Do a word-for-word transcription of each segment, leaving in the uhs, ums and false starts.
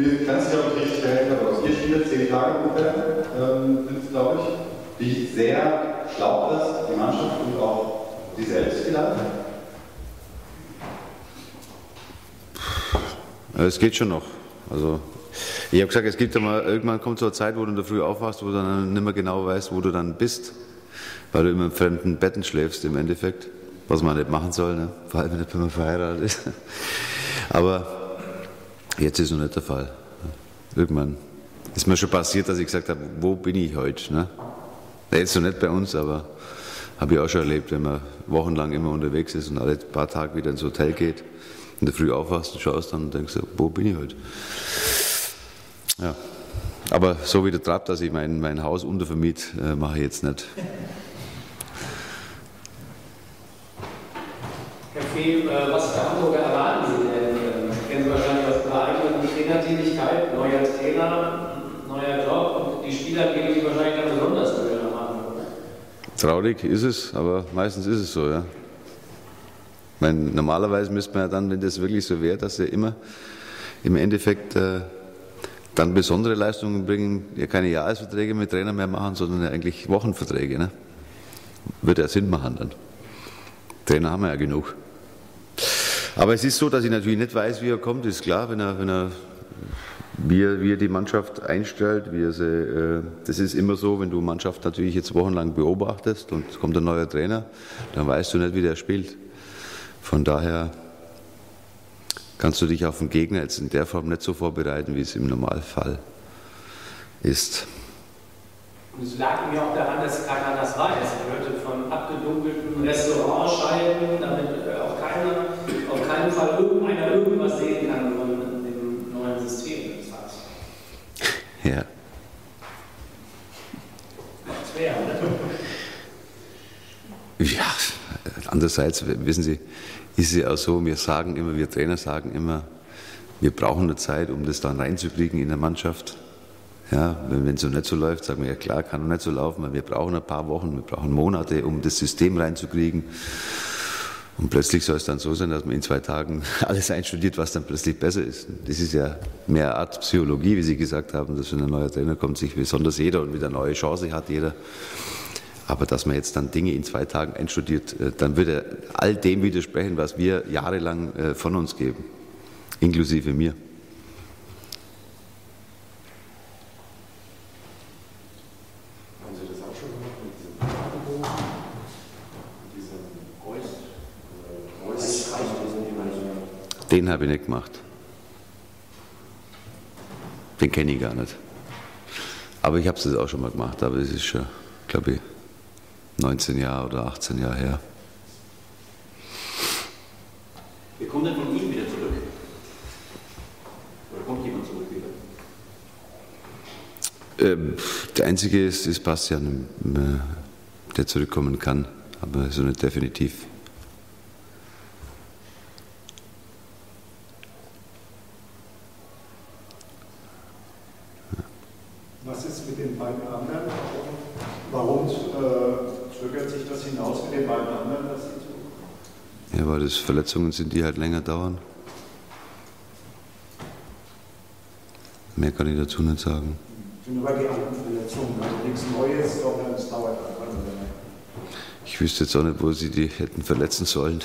Ich kann es nicht auch richtig verhält, aber aus vier Spiele, zehn Tage ungefähr, ähm, sind es, glaube ich, die sehr schlau ist, die Mannschaft und auch die selbst vielleicht. Es geht schon noch. Also, ich habe gesagt, es gibt einmal, irgendwann kommt so eine Zeit, wo du in der Früh aufwachst, wo du dann nicht mehr genau weißt, wo du dann bist, weil du immer in fremden Betten schläfst im Endeffekt, was man nicht machen soll, ne? Vor allem nicht, wenn man verheiratet ist. Aber jetzt ist noch nicht der Fall. Irgendwann ist mir schon passiert, dass ich gesagt habe, wo bin ich heute? Ne? Jetzt noch nicht bei uns, aber habe ich auch schon erlebt, wenn man wochenlang immer unterwegs ist und alle paar Tage wieder ins Hotel geht, in der Früh aufwachst und schaust dann und denkst, wo bin ich heute? Ja, aber so wie der Trapp, dass ich mein, mein Haus untervermiete, äh, mache ich jetzt nicht. Herr Fee, was für Hamburger erwarten Sie denn? Sie kennen Sie wahrscheinlich aus Ihrer eigenen Trainertätigkeit, neuer Trainer, neuer Job und die Spieler geben Sie wahrscheinlich dann besonders Mühe am Anfang. Traurig ist es, aber meistens ist es so, ja. Ich meine, normalerweise müsste man ja dann, wenn das wirklich so wäre, dass er immer im Endeffekt äh, dann besondere Leistungen bringen, ja keine Jahresverträge mit Trainern mehr machen, sondern ja eigentlich Wochenverträge. Ne? Würde ja Sinn machen dann. Trainer haben wir ja genug. Aber es ist so, dass ich natürlich nicht weiß, wie er kommt, ist klar, wenn er, wenn er wie, er wie er die Mannschaft einstellt, wie er sie, äh, das ist immer so, wenn du Mannschaft natürlich jetzt wochenlang beobachtest und kommt ein neuer Trainer, dann weißt du nicht, wie der spielt. Von daher kannst du dich auf den Gegner jetzt in der Form nicht so vorbereiten, wie es im Normalfall ist. Und es lag mir auch daran, dass keiner das weiß. Ich hörte von abgedunkelten Restaurantscheiben, damit auch keiner, auf keinen Fall irgendeiner irgendwas sehen kann von dem neuen System. Das heißt. Ja. Macht's schwer, oder? Ja, andererseits, wissen Sie, ist es ja auch so, wir sagen immer, wir Trainer sagen immer, wir brauchen eine Zeit, um das dann reinzukriegen in der Mannschaft. Ja, wenn es so nicht so läuft, sagen wir, ja klar, kann doch nicht so laufen, weil wir brauchen ein paar Wochen, wir brauchen Monate, um das System reinzukriegen. Und plötzlich soll es dann so sein, dass man in zwei Tagen alles einstudiert, was dann plötzlich besser ist. Das ist ja mehr eine Art Psychologie, wie Sie gesagt haben, dass wenn ein neuer Trainer kommt, sich besonders jeder und wieder eine neue Chance hat, jeder. Aber dass man jetzt dann Dinge in zwei Tagen einstudiert, dann würde er all dem widersprechen, was wir jahrelang von uns geben, inklusive mir. Haben Sie das auch schon gemacht mit diesem Tagebuch, mit diesem Voice, Voice, Den habe ich nicht gemacht. Den kenne ich gar nicht. Aber ich habe es auch schon mal gemacht, aber es ist schon, glaube ich, neunzehn Jahre oder achtzehn Jahre her. Wer kommt denn von Ihnen wieder zurück? Oder kommt jemand zurück wieder? Ähm, der Einzige ist, ist Bastian, der zurückkommen kann, aber so nicht definitiv. Was ist mit den beiden anderen? Warum äh, zögert sich das hinaus mit den beiden anderen, dass sie zurückkommen? Ja, weil das Verletzungen sind, die halt länger dauern. Mehr kann ich dazu nicht sagen. Das sind aber die alten Verletzungen, also nichts Neues, sondern es dauert einfach nur länger. Ich wüsste jetzt auch nicht, wo sie die hätten verletzen sollen.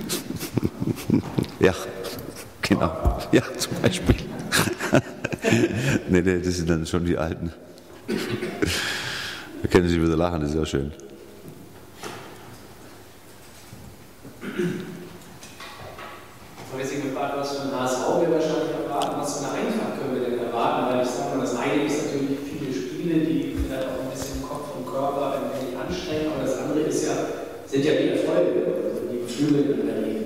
Ja, genau. Ja, zum Beispiel. Nee, nee, das sind dann schon die Alten. Da können Sie wieder lachen, das ist ja schön. Ich habe Sie gefragt, was für ein H S V wir wahrscheinlich erwarten, was für eine Eintracht können wir denn erwarten, weil ich sage mal, das eine ist natürlich viele Spiele, die vielleicht auch ein bisschen Kopf und Körper ein wenig anstrengen, aber das andere ist ja, sind ja die Erfolge, also die Gefühle in der Regel.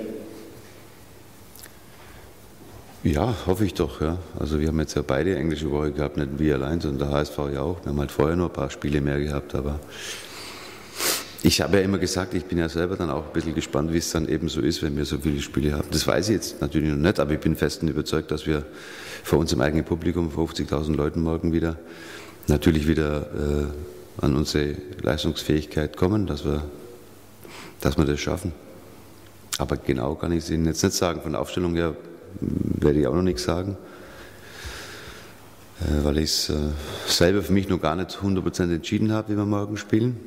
Ja, hoffe ich doch. Ja. Also wir haben jetzt ja beide englische Woche gehabt, nicht wir allein, sondern der H S V ja auch. Wir haben halt vorher nur ein paar Spiele mehr gehabt, aber ich habe ja immer gesagt, ich bin ja selber dann auch ein bisschen gespannt, wie es dann eben so ist, wenn wir so viele Spiele haben. Das weiß ich jetzt natürlich noch nicht, aber ich bin festen überzeugt, dass wir vor uns im eigenen Publikum, fünfzigtausend Leuten morgen wieder, natürlich wieder äh, an unsere Leistungsfähigkeit kommen, dass wir, dass wir das schaffen. Aber genau kann ich es Ihnen jetzt nicht sagen. Von der Aufstellung her werde ich auch noch nichts sagen. äh, weil ich es äh, selber für mich noch gar nicht hundert Prozent entschieden habe, wie wir morgen spielen.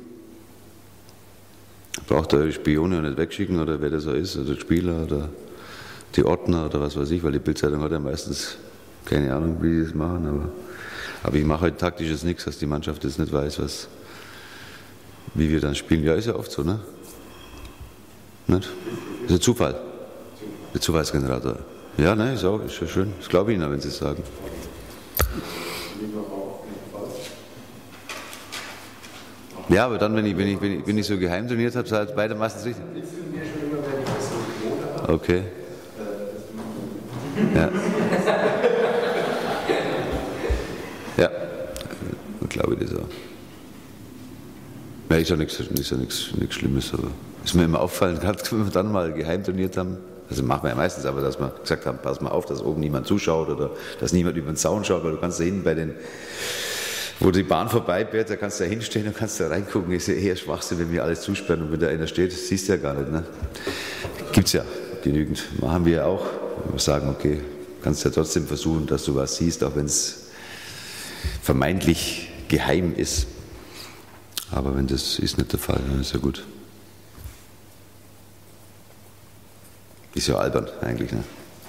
Braucht eure Spione auch nicht wegschicken oder wer das so ist, oder Spieler oder die Ordner oder was weiß ich, weil die Bildzeitung hat ja meistens keine Ahnung, wie die das machen, aber, aber ich mache halt taktisches nichts, dass die Mannschaft jetzt nicht weiß, was, wie wir dann spielen. Ja, ist ja oft so, ne? Nicht? Das ist ein Zufall. Der Zufallsgenerator. Ja, ne, ist auch, ist ja schön. Das glaube ich Ihnen, wenn Sie es sagen. Ja, aber dann, wenn ich, wenn ich, wenn ich, wenn ich so geheim trainiert habe, seid beide meistens richtig. Okay. Ja. Ja, glaube ich das auch. Ja, ist ja nichts, ist ja nichts, nichts Schlimmes, aber ist mir immer auffallen, gerade wenn wir dann mal geheim trainiert haben, also machen wir ja meistens, aber dass wir gesagt haben, pass mal auf, dass oben niemand zuschaut oder dass niemand über den Zaun schaut, weil du kannst da hinten bei den, wo die Bahn vorbeifährt, da kannst du da hinstehen und kannst da reingucken, ist ja eher Schwachsinn, wenn wir alles zusperren und wenn da einer steht, siehst du ja gar nicht, ne? Gibt's ja genügend, machen wir ja auch, wir sagen, okay, kannst ja trotzdem versuchen, dass du was siehst, auch wenn es vermeintlich geheim ist. Aber wenn das ist nicht der Fall, dann ist ja gut. Ist ja albern eigentlich, ne?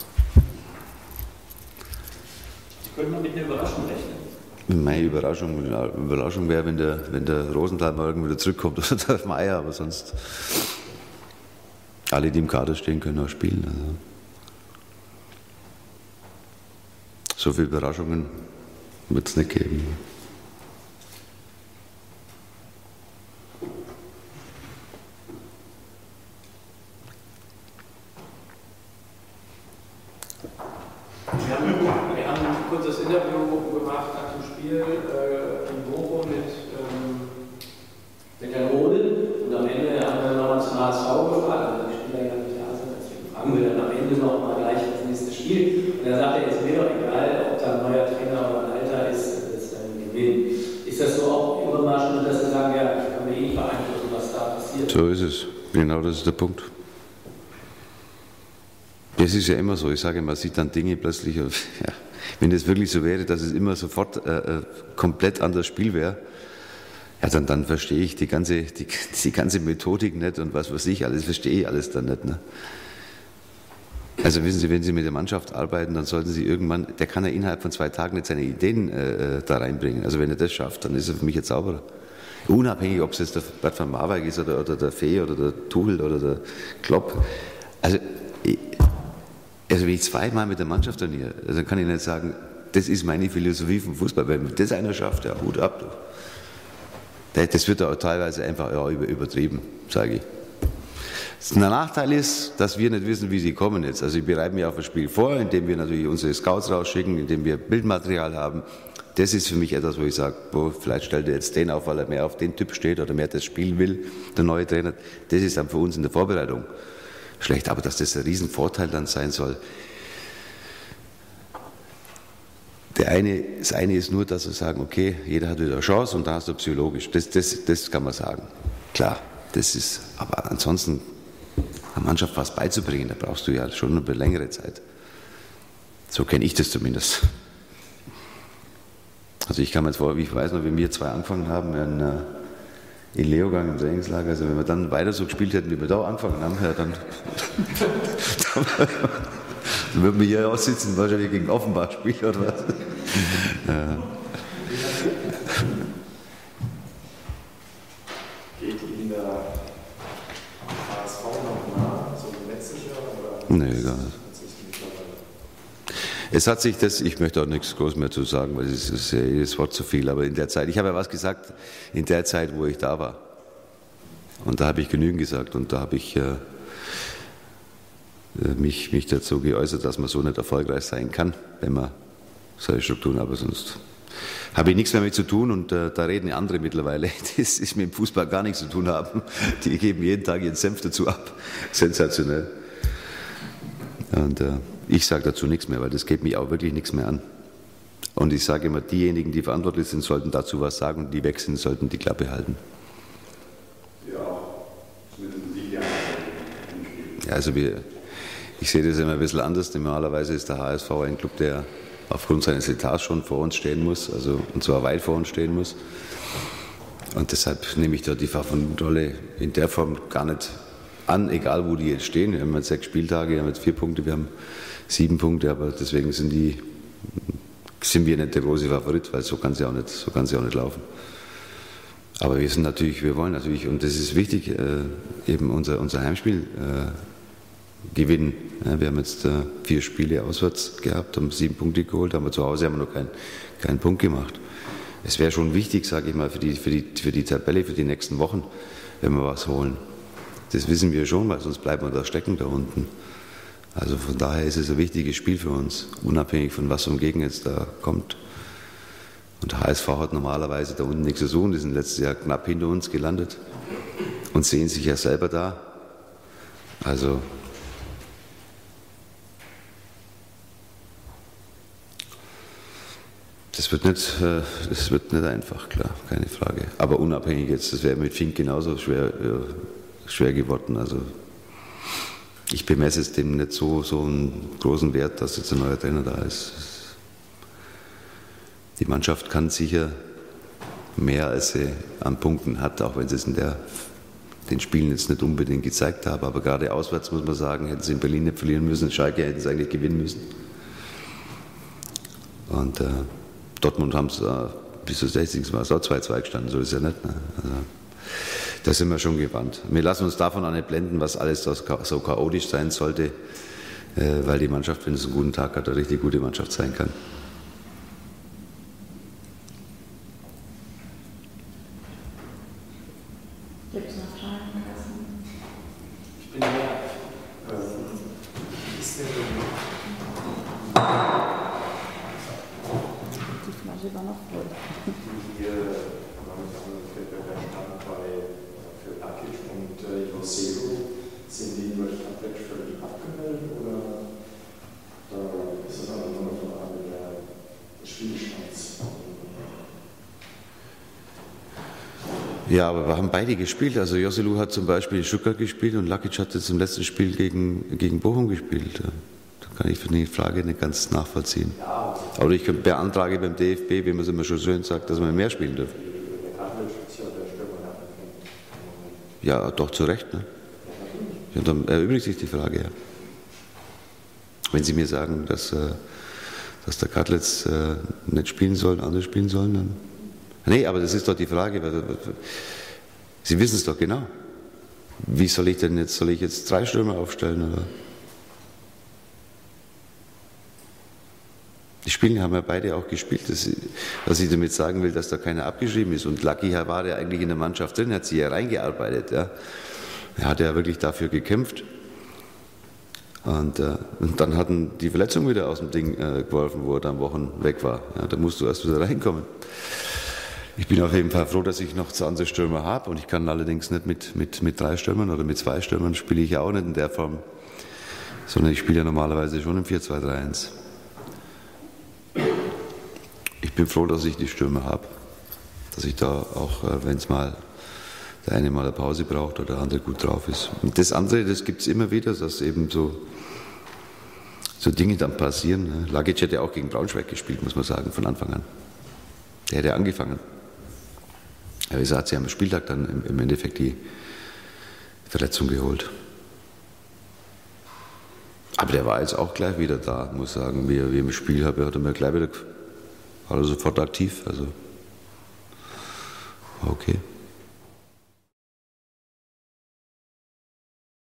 Können wir mit einer Überraschung rechnen? Meine Überraschung, Überraschung wäre, wenn der, wenn der Rosenthal morgen wieder zurückkommt oder der Meier, aber sonst alle, die im Kader stehen, können auch spielen. Also. So viele Überraschungen wird es nicht geben. Wir haben, wir haben ein kurzes Interview gemacht nach dem Spiel äh, in Bochum mit, ähm, mit Herrn Rode und am Ende haben wir nochmal zum H S V gefragt, also die Spieler ja nicht da sind, deswegen fragen wir dann am Ende nochmal gleich das nächste Spiel. Und er sagte, es ist mir doch egal, ob da ein neuer Trainer oder ein alter ist, das ist ein Gewinn. Ist das so auch überraschend, dass Sie sagen, ja, ich kann mir eh nicht beeinflussen, was da passiert? So ist es. Genau, das ist der Punkt. Das ist ja immer so, ich sage, man sieht dann Dinge plötzlich, ja, wenn das wirklich so wäre, dass es immer sofort äh, komplett anders Spiel wäre, ja, dann, dann verstehe ich die ganze, die, die ganze Methodik nicht und was weiß ich alles, verstehe ich alles dann nicht. Ne? Also wissen Sie, wenn Sie mit der Mannschaft arbeiten, dann sollten Sie irgendwann, der kann ja innerhalb von zwei Tagen nicht seine Ideen äh, da reinbringen. Also wenn er das schafft, dann ist er für mich ein Zauberer. Unabhängig, ob es jetzt der Bert van Marwijk ist oder, oder der Fee oder der Tuchel oder der Klopp. Also ich, Also wenn ich zweimal mit der Mannschaft trainiere, dann kann ich nicht sagen, das ist meine Philosophie vom Fußball. Wenn das einer schafft, ja, Hut ab. Das wird auch teilweise einfach ja, übertrieben, sage ich. Der Nachteil ist, dass wir nicht wissen, wie sie kommen jetzt. Also ich bereite mich auf das Spiel vor, indem wir natürlich unsere Scouts rausschicken, indem wir Bildmaterial haben. Das ist für mich etwas, wo ich sage, boah, vielleicht stellt er jetzt den auf, weil er mehr auf den Typ steht oder mehr das Spiel will, der neue Trainer. Das ist dann für uns in der Vorbereitung schlecht, aber dass das ein Riesenvorteil dann sein soll. Der eine, das eine ist nur, dass wir sagen, okay, jeder hat wieder eine Chance und da hast du psychologisch. Das, das, das kann man sagen. Klar, das ist, aber ansonsten einer Mannschaft was beizubringen, da brauchst du ja schon eine längere Zeit. So kenne ich das zumindest. Also ich kann mir jetzt vor, wie ich weiß noch, wie wir zwei angefangen haben, in, in Leogang im Trainingslager, also wenn wir dann weiter so gespielt hätten, wie wir da angefangen haben, ja, dann, dann, dann würden wir hier aussitzen, wahrscheinlich gegen Offenbach spielen oder was. Ja. Geht Ihnen der H S V noch nah, so wie letztes Jahr? Oder Nee, gar nicht. Es hat sich das, ich möchte auch nichts groß mehr zu sagen, weil es ist ja jedes Wort zu viel, aber in der Zeit, ich habe ja was gesagt, in der Zeit, wo ich da war. Und da habe ich genügend gesagt und da habe ich äh, mich, mich dazu geäußert, dass man so nicht erfolgreich sein kann, wenn man solche Strukturen, aber sonst habe ich nichts mehr mit zu tun und äh, da reden andere mittlerweile, das ist mit dem Fußball gar nichts zu tun haben. Die geben jeden Tag ihren Senf dazu ab. Sensationell. Und äh, ich sage dazu nichts mehr, weil das geht mich auch wirklich nichts mehr an. Und ich sage immer, diejenigen, die verantwortlich sind, sollten dazu was sagen und die weg sind, sollten die Klappe halten. Ja, zumindest Sie ja. Ja, also wir, ich sehe das immer ein bisschen anders. Normalerweise ist der H S V ein Club, der aufgrund seines Etats schon vor uns stehen muss, also und zwar weit vor uns stehen muss. Und deshalb nehme ich da die Favorit-Rolle in der Form gar nicht an, egal wo die jetzt stehen. Wir haben jetzt sechs Spieltage, wir haben jetzt vier Punkte, wir haben sieben Punkte, aber deswegen sind, die, sind wir nicht der große Favorit, weil so kann es ja auch nicht, so kann es ja auch nicht laufen. Aber wir sind natürlich, wir wollen natürlich, und das ist wichtig, äh, eben unser, unser Heimspiel äh, gewinnen. Ja, wir haben jetzt äh, vier Spiele auswärts gehabt, haben sieben Punkte geholt, aber zu Hause haben wir noch keinen, keinen Punkt gemacht. Es wäre schon wichtig, sage ich mal, für die, für, die, für die Tabelle, für die nächsten Wochen, wenn wir was holen. Das wissen wir schon, weil sonst bleiben wir da stecken da unten. Also von daher ist es ein wichtiges Spiel für uns, unabhängig von was vom Gegner jetzt da kommt. Und der H S V hat normalerweise da unten nichts zu suchen, die sind letztes Jahr knapp hinter uns gelandet und sehen sich ja selber da. Also das wird nicht, das wird nicht einfach, klar, keine Frage. Aber unabhängig jetzt, das wäre mit Fink genauso schwer, schwer geworden. Also ich bemesse es dem nicht so, so einen großen Wert, dass jetzt ein neuer Trainer da ist. Die Mannschaft kann sicher mehr, als sie an Punkten hat, auch wenn sie es in der, den Spielen jetzt nicht unbedingt gezeigt haben. Aber gerade auswärts muss man sagen, hätten sie in Berlin nicht verlieren müssen, Schalke hätten sie eigentlich gewinnen müssen. Und äh, Dortmund haben es äh, bis zur sechzigsten Mal auch zwei zwei gestanden, so ist ja nicht. Ne? Also, da sind wir schon gewandt. Wir lassen uns davon auch nicht blenden, was alles so chaotisch sein sollte, äh, weil die Mannschaft, wenn es einen guten Tag hat, eine richtig gute Mannschaft sein kann. Gibt es noch Fragen? Ich bin leer. Ist der Die Flasche war noch voll. die der Stand bei für Lakic und Joselu, sind die über Stadtweg völlig abgemeldet oder äh, ist das einfach nur eine Frage des Spielstands? Ja, aber wir haben beide gespielt. Also Joselu hat zum Beispiel in Stuttgart gespielt und Lakic hat jetzt im letzten Spiel gegen, gegen Bochum gespielt. Da kann ich für die Frage nicht ganz nachvollziehen. Aber ich beantrage beim D F B, wie man es immer schon schön sagt, dass wir mehr spielen dürfen. Ja, doch zu Recht. Ne? Ja, dann erübrigt sich die Frage, ja. Wenn Sie mir sagen, dass, dass der Kadlitz nicht spielen soll, andere spielen sollen, dann... Nee, aber das ist doch die Frage. Sie wissen es doch genau. Wie soll ich denn jetzt, soll ich jetzt drei Stürmer aufstellen? Oder? Die Spiele haben ja beide auch gespielt. Das, was ich damit sagen will, dass da keiner abgeschrieben ist. Und Lucky war ja eigentlich in der Mannschaft drin, hat sich ja reingearbeitet. Ja. Er hat ja wirklich dafür gekämpft. Und, äh, und dann hatten die Verletzungen wieder aus dem Ding äh, geworfen, wo er dann Wochen weg war. Ja, da musst du erst wieder reinkommen. Ich bin auf jeden Fall froh, dass ich noch zwanzig Stürmer habe und ich kann allerdings nicht mit, mit, mit drei Stürmern oder mit zwei Stürmern spiele ich ja auch nicht in der Form, sondern ich spiele ja normalerweise schon im vier zwei drei eins. Ich bin froh, dass ich die Stürmer habe, dass ich da auch, wenn es mal der eine mal eine Pause braucht oder der andere gut drauf ist. Und das andere, das gibt es immer wieder, dass eben so, so Dinge dann passieren. Lagic hätte auch gegen Braunschweig gespielt, muss man sagen, von Anfang an. Der hätte angefangen. Aber wie gesagt, sie haben am Spieltag dann im Endeffekt die Verletzung geholt. Aber der war jetzt auch gleich wieder da, muss ich sagen. Wie ich im Spiel habe, hat er mir gleich wieder, war er sofort aktiv. Also, war okay.